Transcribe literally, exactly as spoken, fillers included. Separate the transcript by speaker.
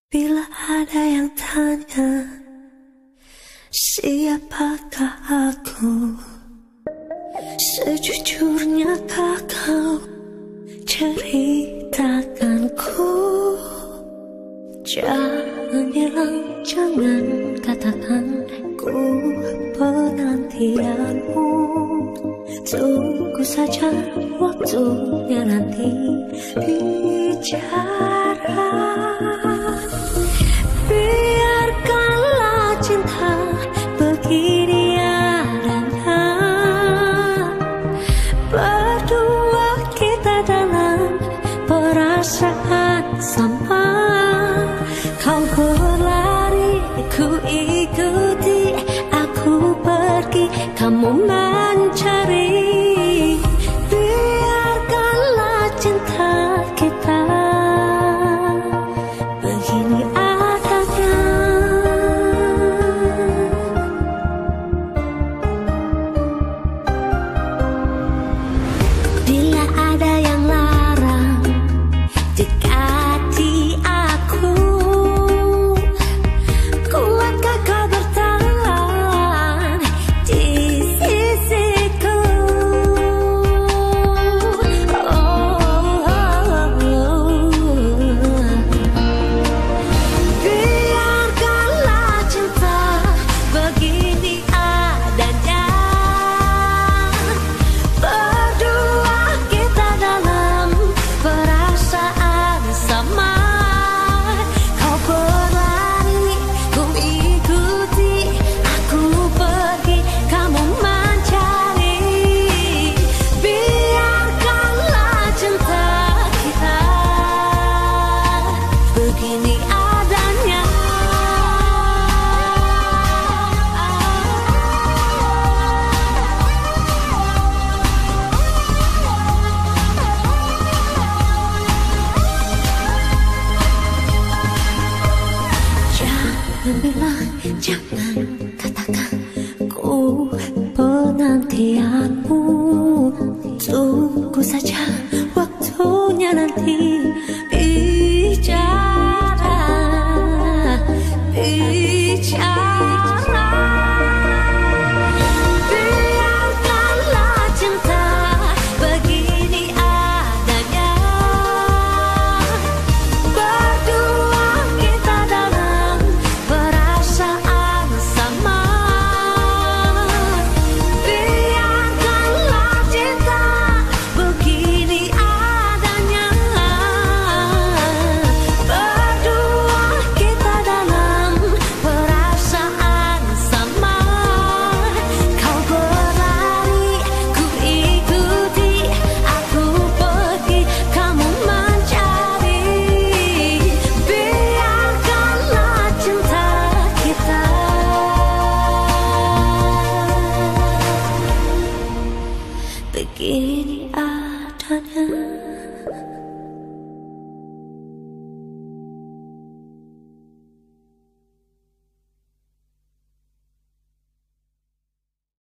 Speaker 1: Bila ada yang tanya siapakah aku, sejujurnya kau ceritakanku. Jangan bilang, jangan katakan ku penantianmu. Tunggu saja waktunya nanti bicara. Biarkanlah cinta begini adanya, berdua kita dalam perasaan sama. Kau berlari, ku ikuti, aku pergi, kamu mencari. Biarkanlah cinta kita begini adanya. Bila ada yang larang dekati aku, kuatkah kau bertahan di sisiku? Oh, oh, oh. Biarkanlah cinta begini adanya, berdua kita dalam perasaan sama. Kau berlari, ku ikuti, aku pergi, kamu mencari. Biarkanlah cinta kita begini adanya. Jangan bilang, jangan katakan ku penantianmu. Tunggu saja